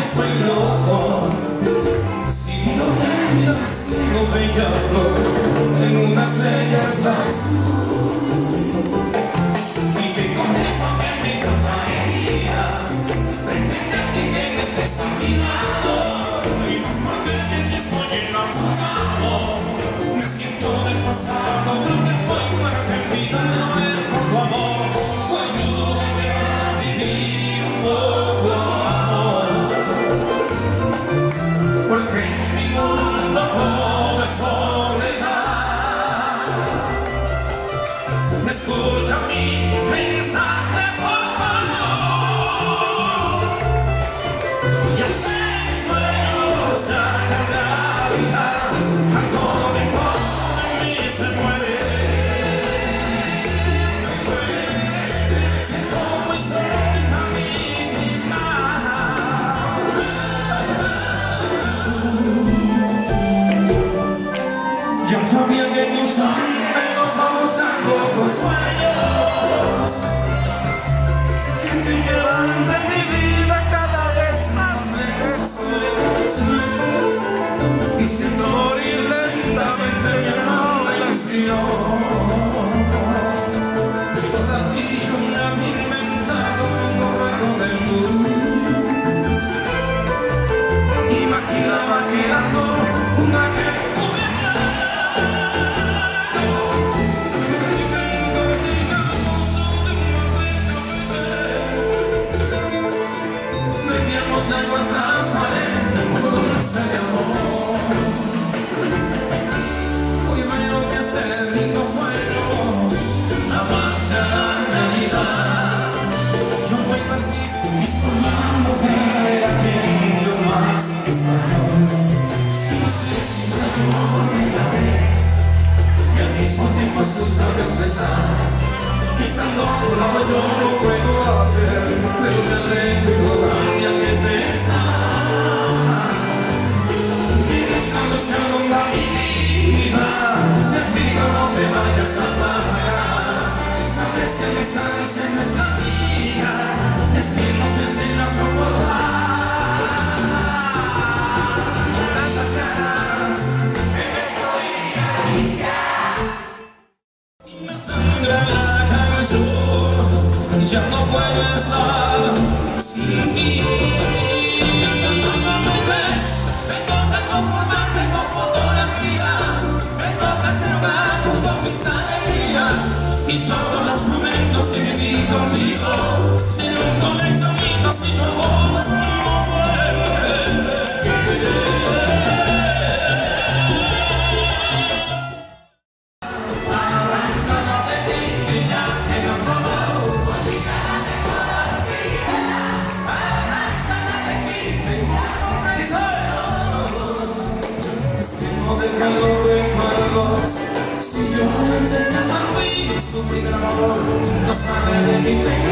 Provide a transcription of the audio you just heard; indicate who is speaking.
Speaker 1: estoy loco. Sigo bella, sigo bella flor, en una estrella estás tú. Y te confieso que me cansarías pretender que me estés a mi lado. Y más fuerte que estoy enamorado, me siento desfasado, creo que estoy muerta en vida, no es por tu amor. Ayúdame a vivir un poco, amor, porque en mi mundo todo es soledad. Escucha mi mensaje, por favor. Ya sé que sueños ya realidad, algo dentro de mí se muere. Siento muy cerca mi final. Ya sabía que tu sangre nos va buscando los sueños que te llevan de mi vida cada vez más lejos. Y siento morir lentamente lleno de ilusión. Todavía yo me había inventado un borrego de luz. Imaginaba que eras tú una que de nuestras paredes por un amor. Hoy veo que este lindo sueño jamás será realidad. Yo voy a partir disfrutando de aquello más extraño. No sé si yo olvidaré y al mismo tiempo sus labios besar. Estando a su lado yo lo puedo hacer, pero me alegro hacia que te está. Y buscando que alumna mi vida, te pido no te vayas a apagar. Sabes que la distancia es nuestra amiga, es que nos enseña a soportar tantas ganas que me estoy iniciar. Y me sangra la ya no puedo estar sin ti. Me toca conformarme con fotografía, me toca ser blanco con mis alegrías, y todos los momentos que viví contigo serán coleccionados si no vuelves. Dejando recuerdos, si yo me enseño a mí, su amor no sabe de mi